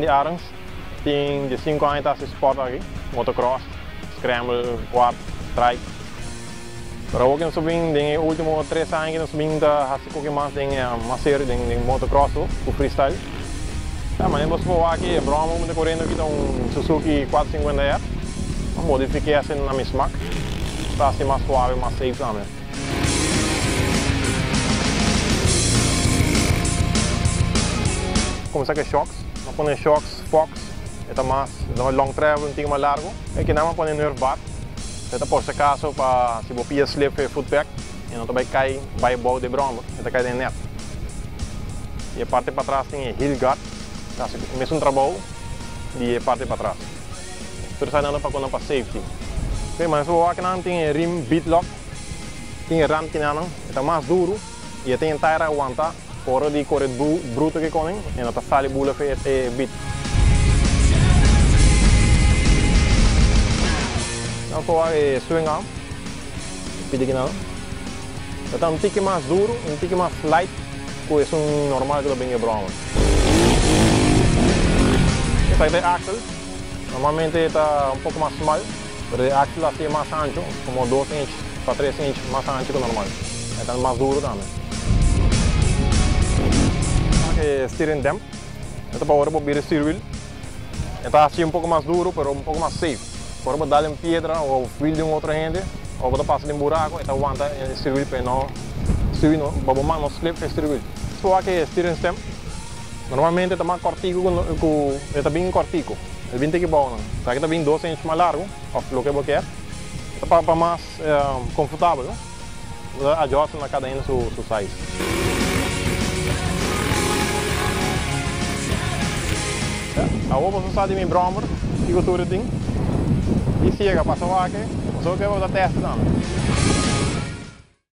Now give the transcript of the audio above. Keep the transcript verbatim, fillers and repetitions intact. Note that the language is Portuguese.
Stanley Arons. Tem de cinco anos esse sport aqui, motocross, scramble, quad, trike. Pero ook in subing ding último três anos no subing da hasi ko que mais ding uma série ding ding motocross o freestyle. Ah, mas nós vamos aqui, Brahma muito correndo aqui um Suzuki quatrocentos e cinquenta R. Modifiquei assim na minha smack. Está assim mais suave, mais safe também. Começar com shocks, vamos pôr shocks Fox, é mais long travel, um pouco mais largo. Aqui não vamos pôr nerve bar. Ito por si acaso pa si bo pia slip e footpack e não também cai vai bom de Brahma, ito cai de net. E a parte para trás tem heel guard, tá se mesmo trabalho e a parte para trás. Tudo sai dando para quando para safety. Ok, mas o aqui não tem rim beat lock, tem ram que não, é mais duro e tem tire aguenta, fora de correr bruto que conem e não tá sali bula fe e beat. Então, vou swing arm, pedi que não. Então, um tique mais duro, um tique mais light, que é um normal que eu venho Brahma. Esse aqui é axle, normalmente está um pouco mais small, mas o axle assim é mais ancho, como dois inches para três inches mais ancho que o normal. Então, mais duro também. Aqui é steering damp, então para agora vou steering wheel. Está assim um pouco mais duro, mas um pouco mais safe. Por dar em pedra ou fio de um outro gente, ou botar passa em buraco, então aguenta em steering para não steering não, para bombar não slip em steering wheel. Só aqui é steering stem. Normalmente está mais cortico com está bem cortico. Ele vem que bom, tá aqui está bem dois inches mais largo, ou o que você quer. Está para mais confortável, ajusta na cada um seu seu size. A outra você sabe de Brahma, que tudo tem. E chega, passa aqui, só que eu vou dar teste também.